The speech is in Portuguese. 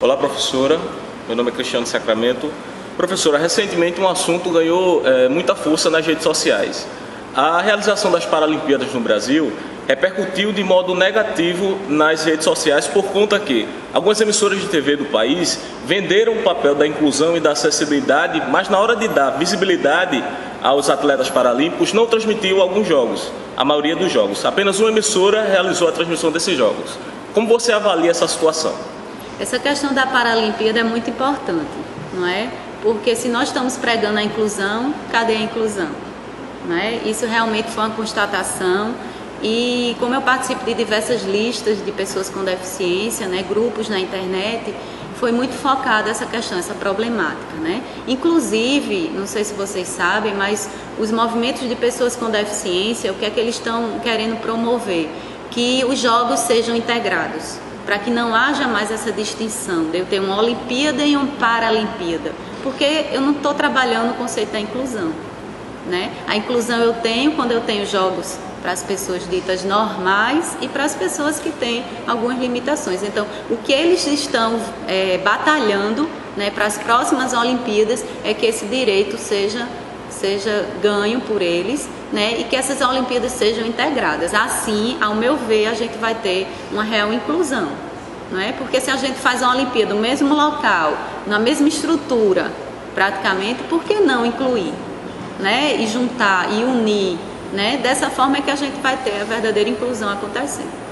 Olá, professora. Meu nome é Cristiano Sacramento. Professora, recentemente um assunto ganhou muita força nas redes sociais. A realização das Paralimpíadas no Brasil repercutiu de modo negativo nas redes sociais por conta que algumas emissoras de TV do país venderam o papel da inclusão e da acessibilidade, mas na hora de dar visibilidade aos atletas paralímpicos não transmitiu alguns jogos, a maioria dos jogos. Apenas uma emissora realizou a transmissão desses jogos. Como você avalia essa situação? Essa questão da Paralimpíada é muito importante, não é? Porque se nós estamos pregando a inclusão, cadê a inclusão? Não é? Isso realmente foi uma constatação e como eu participo de diversas listas de pessoas com deficiência, né, grupos na internet, foi muito focada essa questão, essa problemática, né? Inclusive, não sei se vocês sabem, mas os movimentos de pessoas com deficiência, o que é que eles estão querendo promover? Que os jogos sejam integrados, para que não haja mais essa distinção de eu ter uma Olimpíada e uma Paralimpíada, porque eu não estou trabalhando o conceito da inclusão, né? A inclusão eu tenho quando eu tenho jogos para as pessoas ditas normais e para as pessoas que têm algumas limitações. Então, o que eles estão batalhando, né, para as próximas Olimpíadas é que esse direito seja ganho por eles, né, e que essas Olimpíadas sejam integradas. Assim, ao meu ver, a gente vai ter uma real inclusão, não é? Porque se a gente faz uma Olimpíada no mesmo local, na mesma estrutura, praticamente, por que não incluir, né, e juntar e unir, né? Dessa forma é que a gente vai ter a verdadeira inclusão acontecendo.